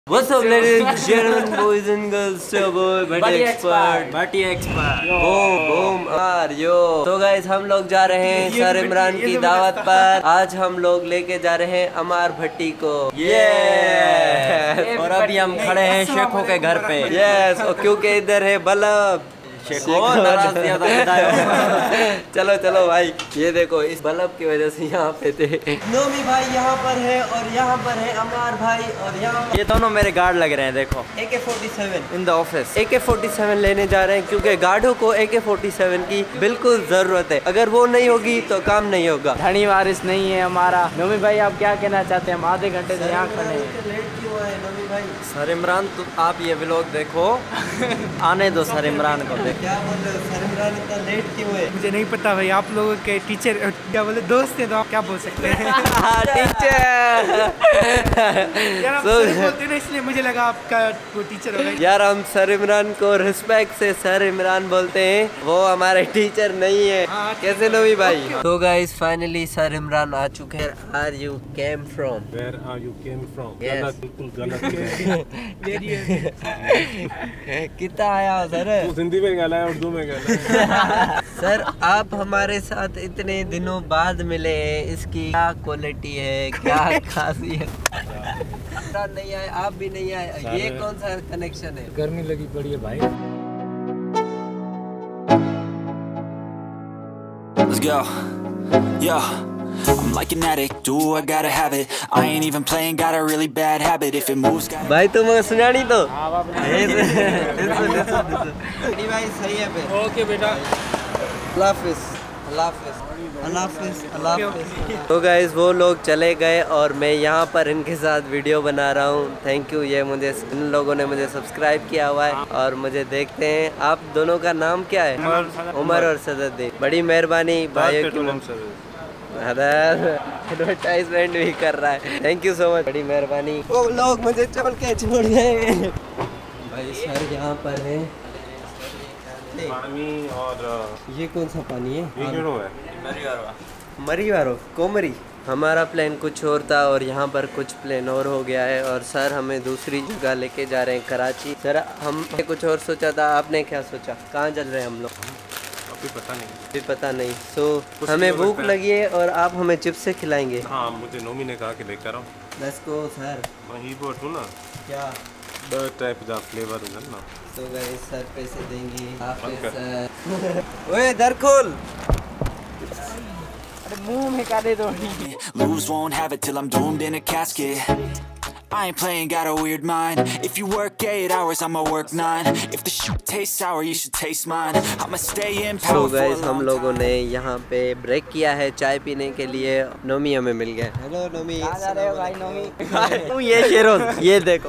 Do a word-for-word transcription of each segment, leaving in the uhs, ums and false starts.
What's up, ladies and gentlemen, boys and girls? So boy, Bhatti expert, Bhatti expert. Boom, boom, are yo. तो guys, हम लोग जा रहे हैं sir Imran की दावत पर। आज हम लोग लेके जा रहे हैं अमार भट्टी को। ये और अभी हम खड़े हैं शेखों के घर पे। यस, क्योंकि इधर है बल्ब। चलो चलो भाई, ये देखो इस बल्ब की वजह से यहाँ पे थे। नोमी भाई यहाँ पर है और यहाँ पर है अमार भाई और यहाँ ये दोनों मेरे गार्ड लग रहे हैं। देखो A K forty seven in the office A K forty seven लेने जा रहे हैं क्योंकि गार्डों को ए के फोर्टी सेवन की बिल्कुल जरूरत है। अगर वो नहीं होगी तो काम नहीं होगा। धनी वारिस नहीं है हमारा। नोमी भाई आप क्या कहना चाहते हैं? हम आधे घंटे से यहाँ खड़े हैं। सर इमरान तो आप ये व्लॉग देखो। आने दो सर इमरान को। क्या बोल रहे हो? सर इमरान इतना लेट क्यों है? मुझे नहीं पता भाई, आप लोगों के टीचर क्या बोले दोस्त हैं तो आप क्या बोल सकते हैं। टीचर यार आप सर बोलते ना, इसलिए मुझे लगा आपका वो टीचर होगा। यार हम सर इमरान को रिस्पेक्ट से सर इमरान बोलते हैं, वो हमारे टीचर नहीं है। हाँ, कैसे नवी भाई? तो गाइस फाइनली सर इमरान आ चुके हैं। Are you came from? Where are you came from? Yes. गलत, बिल्कुल गलत। कितना आया हो सर? तू हिंदी में गाला है, उर्दू में गाला है। सर आप हमारे साथ इतने दिनों बाद मिले हैं, इसकी क्या क्वालिटी है, क्या खासियत? नहीं आए, आप भी नहीं आए, ये कौन सा कनेक्शन है? गर्मी लगी पड़ी है भाई। Let's go. Yeah. I'm like an addict, do I gotta have it. I ain't even playing, got a really bad habit. If it moves, got भाई तुम सुना नहीं तो? भाई सही है पे। ओके बेटा, अल्लाह हाफिज़, अल्लाह हाफिज़, अल्लाह हाफिज़, अल्लाह हाफिज़। तो गाइस वो लोग चले गए और मैं यहाँ पर इनके साथ वीडियो बना रहा हूँ। थैंक यू, ये मुझे इन लोगों ने मुझे सब्सक्राइब किया हुआ है और मुझे देखते हैं। आप दोनों का नाम क्या है? उमर और सदरुद्दीन। बड़ी मेहरबानी भाई की एडवर्टाइजमेंट भी कर रहा है। थैंक यू सो मच, बड़ी मेहरबानी। वो लोग मुझे छोड़ के छोड़ गए। भाई सर यहाँ पर है पानी और ये कौन सा पानी है? ये क्यों है? मरीवारो कोमरी। हमारा प्लान कुछ और था और यहाँ पर कुछ प्लान और हो गया है और सर हमें दूसरी जगह लेके जा रहे हैं, कराची। सर हमने कुछ और सोचा था, आपने क्या सोचा? कहाँ चल रहे हैं हम लोग? अभी पता नहीं, अभी पता नहीं। सो so, हमें भूख लगी है और आप हमें चिप्स से खिलाएंगे। हाँ, मुझे नोमी ने कहा कि लेकर आओ। Let's go sir. मैं ही बोल ना क्या दो टाइप का फ्लेवर है ना। तो गाइस सर पैसे देंगे आप सर। ओए दर खोल। अरे मुंह में काले दो। lose, won't have it till I'm doomed in a casket. I ain't playing, got a weird mind. If you work eight hours, I'ma work nine. If the shoot tastes sour, you should taste mine. I'ma stay in power. So guys, हम लोगों ने यहाँ पे break किया है चाय पीने के लिए। नोमी हमें मिल गए। हेलो नोमी। कहाँ जा रहे हो भाई नोमी? ये शेरोज, ये देखो।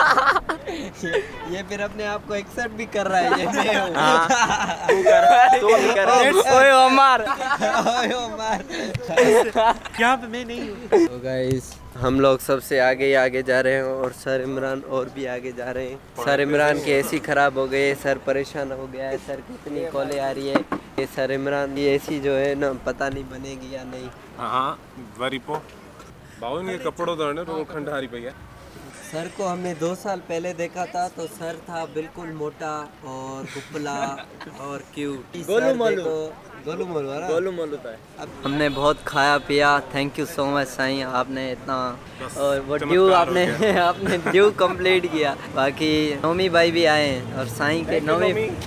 ये फिर अपने आप को एक्सेप्ट भी कर रहा है। ये मैं हूँ। हाँ, तू कर रहा है, तू नहीं कर रहा है। ओए उमर, ओए उमर। यहाँ पे मैं नहीं हूँ। तो गाइस हम लोग सबसे आगे ही आगे जा रहे हैं और सर इमरान और भी आगे जा रहे हैं। सर इमरान की एसी खराब हो गई है, सर परेशान हो गया है। सर कितनी कॉलें आ रही है। ये सर इमरान की एसी जो है ना, पता नहीं बनेगी या नहीं। हाँ वरीपो बावन के कपड़ों धोने तो खंडारी भैया। सर को हमने दो साल पहले देखा था तो सर था बिल्कुल मोटा और दुबला और क्यूट। गोलू मोलू गोलू मोलू गोलू मोलू था। हमने बहुत खाया पिया। Thank you so much Sai, आपने इतना और वो ड्यू आपने आपने ड्यू कंप्लीट किया। बाकी नोमी भाई भी आए हैं और साईं के नोमी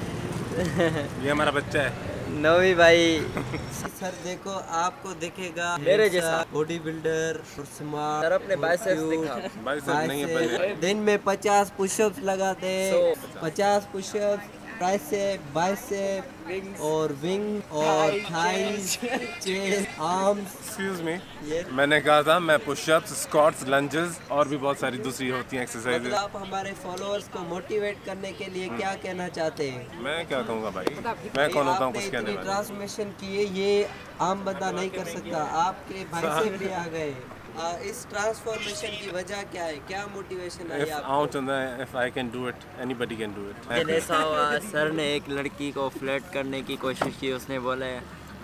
ये हमारा बच्चा है नोमी भाई। सर देखो आपको दिखेगा मेरे जैसा बॉडी बिल्डर और स्मार्ट। सर अपने बाइसेप्स दिखा। बाइसेप्स नहीं है पहले। दिन में पचास पुशअप्स लगाते हैं, पचास पुशअप्स, ट्राइसेप, बाइसेप और विंग और thighs, chest, arms. Excuse me, मैंने कहा था मैं पुशअप्स, स्क्वाट्स, लंजेस और भी बहुत सारी दूसरी होती हैं एक्सरसाइजेज। मतलब आप हमारे फॉलोअर्स को मोटिवेट करने के लिए क्या कहना चाहते हैं? मैं क्या कहूँगा भाई, मैं कौन होता हूँ कुछ कहने वाला। ट्रांसमिशन किए, ये आम बंदा नहीं कर सकता। आपके भाई से भी आ गए। आ, इस ट्रांसफॉर्मेशन की वजह क्या है? क्या मोटिवेशन आई आपको? If I can do it, anybody can do it. ऐसा हुआ, सर ने एक लड़की को फ्लर्ट करने की कोशिश की। उसने बोला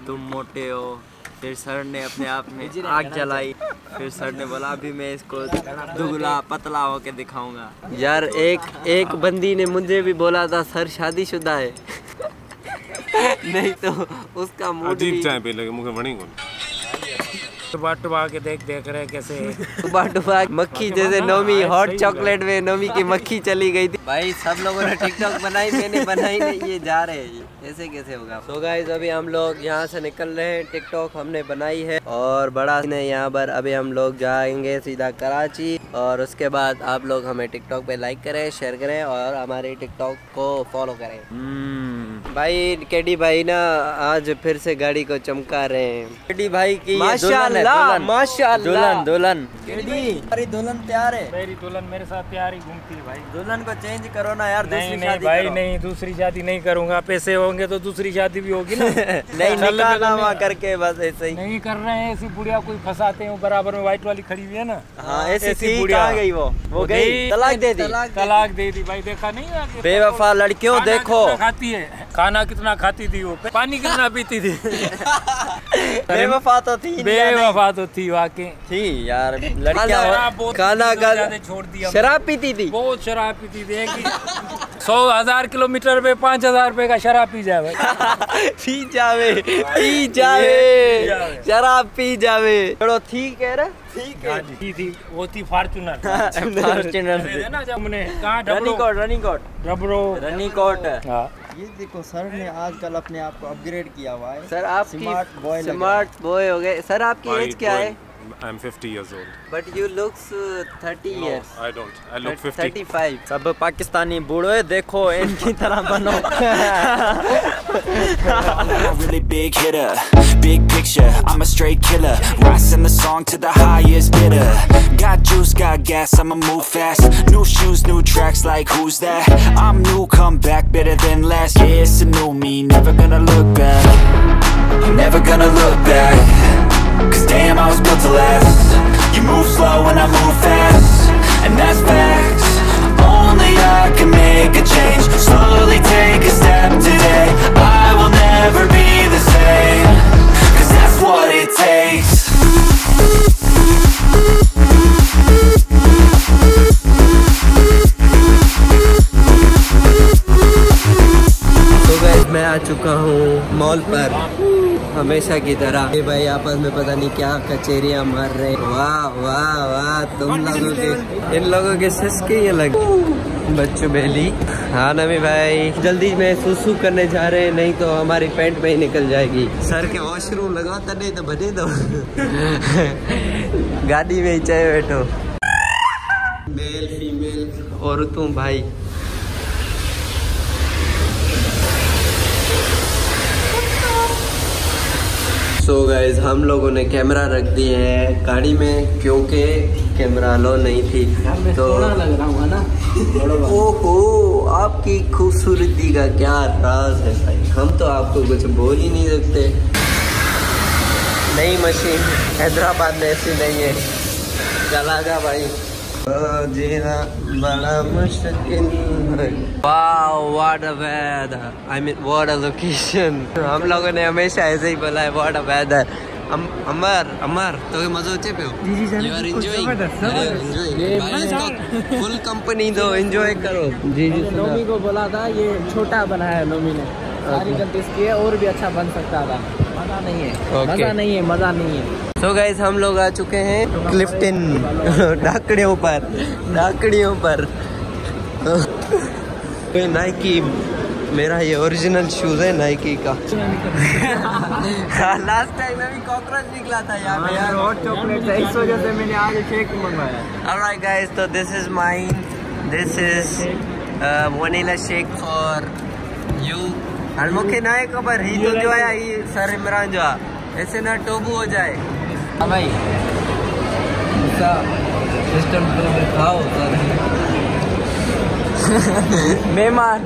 तुम मोटे हो। फिर सर ने अपने आप में आग जलाई। फिर सर ने बोला अभी मैं इसको दुगला पतला होके दिखाऊंगा। यार एक एक बंदी ने मुझे भी बोला था सर शादीशुदा है। नहीं तो उसका मूड अजीब चाय पी लगे मुझे वणी को टुबा टुबा के देख देख रहे कैसे टुबा टुबा मक्खी जैसे नोमी हॉट चॉकलेट में नोमी की मक्खी चली गई थी। भाई सब लोगों ने टिकटॉक बनाई, मैंने बनाई नहीं, ये जा रहे हैं, ऐसे कैसे होगा। तो गाइस अभी हम लोग यहाँ से निकल रहे हैं। टिकटॉक हमने बनाई है और बड़ा नहीं यहाँ पर। अभी हम लोग जाएंगे सीधा कराची और उसके बाद आप लोग हमें टिकटॉक पे लाइक करें, शेयर करें और हमारे टिकटॉक को फॉलो करें। भाई केडी भाई ना आज फिर से गाड़ी को चमका रहे हैं। केडी भाई की माशाल्लाह माशाल्लाह दुल्हन दुल्हन केडी अरे दुल्हन तैयार है। मेरी दुल्हन मेरे साथ तैयार ही घूमती है भाई। दुल्हन को चेंज करो ना यार। नहीं नहीं भाई नहीं, दूसरी शादी नहीं करूंगा। पैसे होंगे तो दूसरी शादी भी होगी ना। नहीं निकाह करके बस ऐसे ही नहीं कर रहे हैं। ऐसी बुढ़िया कोई फंसाते हैं बराबर में वाइट वाली खड़ी हुई है ना। हाँ ऐसी बुढ़िया गई वो वो गई तलाक दे दी तलाक दे दी भाई। देखा नहीं बेवफा लड़कियों देखो खाती है खाना कितना खाती थी वो, पानी कितना पीती थी। बेवफा तो थी बेवफा तो थी वाकई थी यार। लड़कियां खाना का छोड़ दिया। शराब पीती थी, बहुत शराब पीती थी। सौ हजार किलोमीटर पे पाँच हजार रुपए का शराब पी जावे। पी जावे पी जावे शराब पी जावे। चलो ठीक है ना ठीक है। थी थी वो थी फॉर्च्यूनर फॉर्च्यूनर ना जब हमने कहा रनिंग कोट रनिंग कोट रबरो रनिंग कोट। ये देखो सर ने आजकल अपने आप को अपग्रेड किया हुआ है। सर आप स्मार्ट बॉय स्मार्ट बॉय हो गए। सर आपकी एज क्या है? I'm fifty years old. But you looks thirty No, years. I don't. I look fifty. thirty-five. सब पाकिस्तानी बूढ़े देखो इनकी तरह बनो। Really big hitter, big picture, I'm a straight killer. Rising the song to the highest bidder. Got juice, got gas, I'ma move fast. New shoes, new tracks, like who's that? I'm new, come back, better than last. Yeah, it's a new me, never gonna look back. I'm never gonna look back. Cause damn, I was built to last. You move slow and I move fast, and that's facts. Only I can make a change. Slowly take a step today. I will never be the same. Cause that's what it takes. तो guys मैं आ चुका हूँ mall पर हमेशा की तरह। ये भाई आपस में पता नहीं क्या कचेरियाँ मार रहे। वाह वाह वाह तुम लोगों के इन लोगों के सिस्के ये लग बच्चों बेली। हाँ नमी भाई जल्दी में सुसु करने जा रहे हैं, नहीं तो हमारी पैंट में ही निकल जाएगी। सर के वॉशरूम लगाता नहीं तो बने दो। गाड़ी में ही चाहे बैठो। मेल फीमेल और तुम भाई। सो so गाइज हम लोगों ने कैमरा रख दिए हैं गाड़ी में क्योंकि कैमरा लो नहीं थी तो लग रहा हूँ ना। ओहो आपकी खूबसूरती का क्या राज है भाई, हम तो आपको कुछ बोल ही नहीं सकते। नई मशीन हैदराबाद में ऐसी नहीं है, चलागा भाई जीना बड़ा मुश्किल। Wow what a weather, I mean what a location. हम लोगों ने हमेशा ऐसे ही बोला है what a weather. Amar Amar तो मजा पे हो। You are enjoying enjoy full company दो, एंजॉय करो। जी जी नोमी को बोला था ये छोटा बनाया है नोमी ने, सारी गलती इसकी है, और भी अच्छा बन सकता था। मजा नहीं है okay. मजा नहीं है मजा नहीं है। तो गाइस हम लोग आ चुके हैं क्लिफ्टन ढाकड़ियों पर ढाकड़ियों पर। नाइकी मेरा ये ओरिजिनल शूज है नाइकी का। लास्ट टाइम में भी कॉकरोच निकला था यहाँ पे यार। हॉट चॉकलेट है इस वजह से मैंने आज शेक मंगवाया। ऑलराइट गाइस तो this is mine, this is vanilla shake for you. और मुख्य नायक खबर ही तो जो है ये सर इमरान जो है ऐसे ना टोबू हो जाए। हाँ भाई सिस्टम खाओ मेहमान।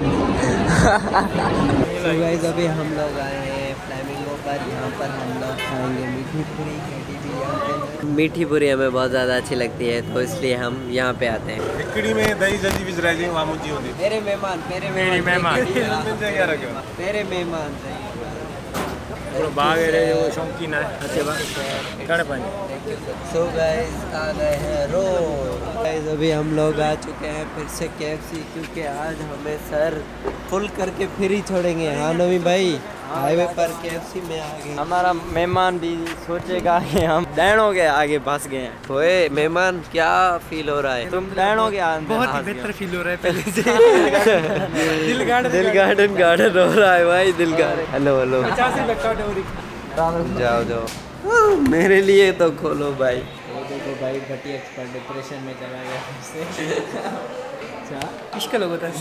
तो गाइस अभी हम लोग आए हैं फ्लैमिंगो पर, यहाँ पर हम लोग खाएंगे मीठी पूरी। मीठी पूरी हमें बहुत ज़्यादा अच्छी लगती है तो इसलिए हम यहाँ पे आते हैं। खिचड़ी में दही जल्दी बीच रह जाएंगे मामूजी होती। मेरे मेहमान मेरे मेरी मेहमान मेरे मेहमान पूरा भाग रहे हो शौकीन है अच्छे बात गाने पानी। सो गाइस आ गए हैं रोज। गाइस अभी हम लोग आ चुके हैं फिर से केएफसी, क्योंकि आज हमें सर फुल करके फिर ही छोड़ेंगे। हाँ नवी भाई, हाईवे पर केएफसी में आ गए। हमारा मेहमान भी सोचेगा कि हम डैनों के आगे फंस गए हैं। ओए मेहमान, क्या फील हो रहा है? तुम डैनों के आगे बहुत ही बेहतर फील हो रहा है पहले से। दिल गार्डन दिल गार्डन गार्डन हो रहा है भाई, दिल गार्डन। हेलो हेलो, पचास रुपए कट हो रही। जाओ जाओ, मेरे लिए तो खोलो भाई। देखो भाई भट्टी एक्सपर्ट डिप्रेशन में चला गया उससे। अच्छा किसका लोग होता है?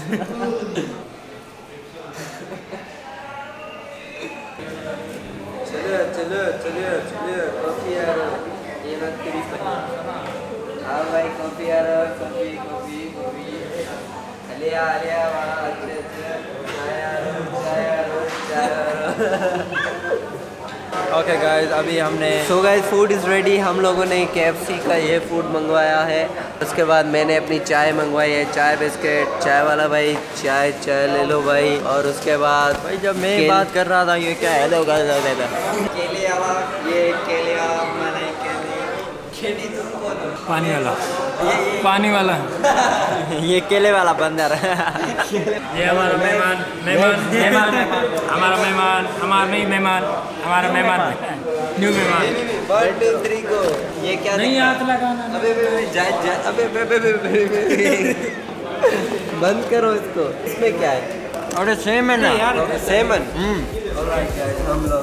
चलो चलो चलो चलो, कॉफी आ रहा है। ये बात तेरी पता। हाँ भाई कॉफी आ रहा है, कॉफी कॉफी कॉफी। लिया लिया वाह, अच्छे अच्छे। चाय आ रहा है, चाय आ रहा है, चाय आ रहा है। ओके गाइस, अभी हमने so guys food is ready. हम लोगों ने केएफसी का ये फूड मंगवाया है। उसके बाद मैंने अपनी चाय मंगवाई है, चाय बिस्किट। चाय वाला भाई चाय चाय ले लो भाई। और उसके बाद भाई जब मैं बात कर रहा था ये क्या है लोग केले वाला, ये केले वाला मैंने केले केली तुमको दो। पानी वाला पानी वाला ये केले वाला बंदर है। ये हमारा मेहमान मेहमान मेहमान हमारा मेहमान हमारा नहीं मेहमान हमारा मेहमान न्यू मेहमान। वन टू थ्री को। ये क्या नहीं हाथ लगाना। अबे अबे अबे जा जा अबे अबे अबे अबे बंद करो इसको। इसमें क्या है? और सेम है ना यार, सेमन। ऑलराइट गाइस, हम लोग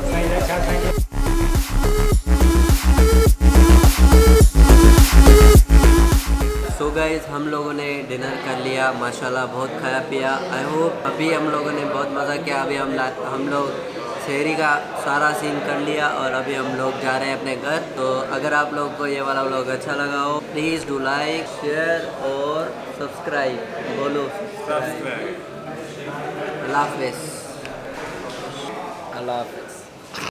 सो गाइस हम लोगों ने डिनर कर लिया माशाल्लाह, बहुत खाया पिया। आई होप अभी हम लोगों ने बहुत मज़ा किया। अभी हम ला हम लोग शहरी का सारा सीन कर लिया और अभी हम लोग जा रहे हैं अपने घर। तो अगर आप लोग को ये वाला व्लॉग अच्छा लगा हो, प्लीज़ डू लाइक शेयर और सब्सक्राइब। बोलो सब्सक्राइब। अल्लाह हाफ़िज़। अल्लाह हाफ़िज़।